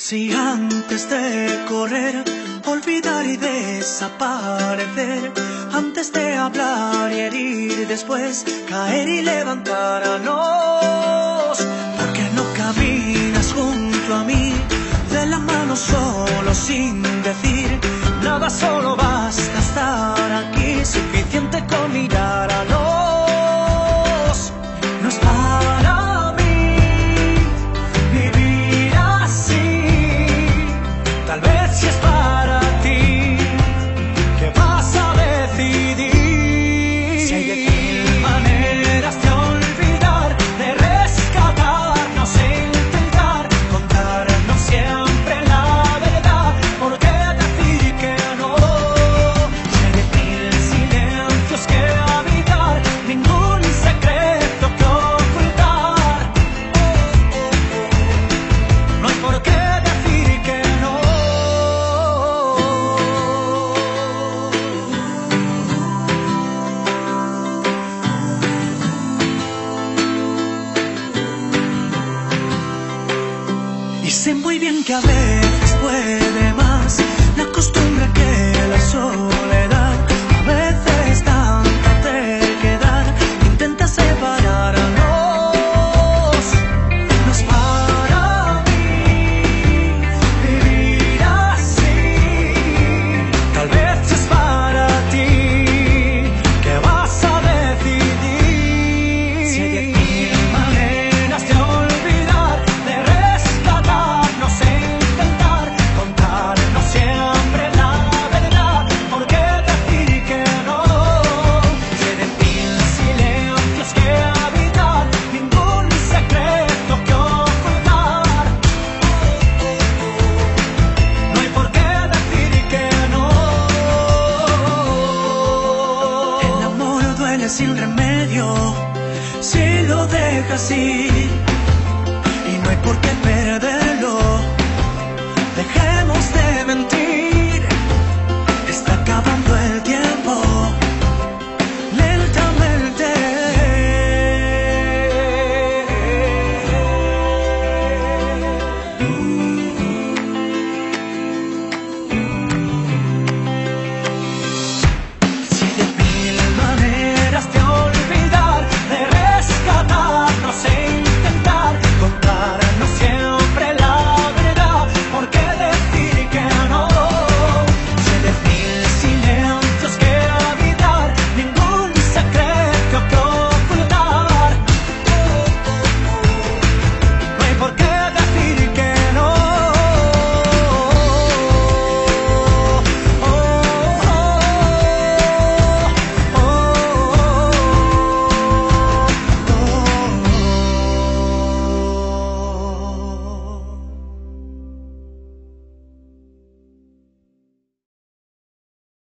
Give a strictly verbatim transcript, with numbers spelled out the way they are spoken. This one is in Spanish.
Si antes de correr, olvidar y desaparecer, antes de hablar y herir, después caer y levantarnos, ¿por qué no caminas junto a mí, de la mano solo sin decir nada? Solo basta estar aquí, suficiente con mirar a los. No es para mí vivir así, tal vez si es para ti, ¿qué vas a decidir? Si hay de mil maneras de olvidar, de rescatarnos e intentar contarnos siempre la verdad, ¿por qué decir que no? Si hay de mil silencios que habitar, ningún secreto que ocultar, oh, oh, oh. No hay por qué decir que no. Y sé muy bien que a veces puede más la costumbre que la soledad. A veces tanta terquedad intenta separarnos. No es para mí vivir así, tal vez es para ti, ¿qué vas a decidir? Si hay diez mil maneras de olvidar, de rescatarnos e intentar contarnos siempre la verdad, ¿por qué decir que no? Si hay diez mil silencios que habitar, ningún secreto que ocultar, no hay por qué decir que no. El amor duele sin remedio si lo dejas ir.